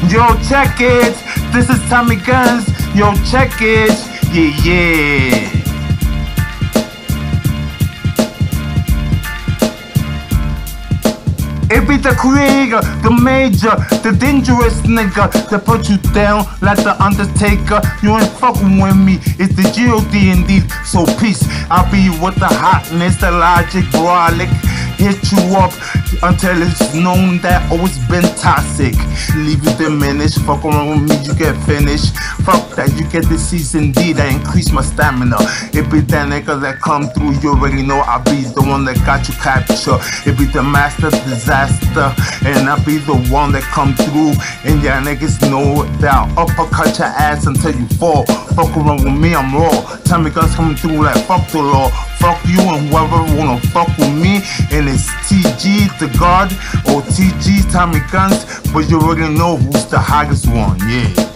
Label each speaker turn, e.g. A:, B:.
A: Yo, check it. This is Tommy Guns. Yo, check it. Yeah. It be the Krieger, the major, the dangerous nigga that put you down like the Undertaker. You ain't fucking with me, it's the G.O.D. indeed. So peace, I'll be with the hotness, the logic, brolic. Hit you up until it's known that always been toxic. Leave you diminished, fuck around with me, you get finished. Fuck that, you get disease indeed, I increase my stamina. It be that nigga that come through, you already know I be the one that got you captured. It be the master disaster, and I be the one that come through. And y'all niggas know that I'll uppercut your ass until you fall. Fuck around with me, I'm raw. Tommy Guns coming through like fuck the law. Fuck you and whoever wanna fuck with me. And it's TG the God or TG Tommy Guns, but you already know who's the hottest one, yeah.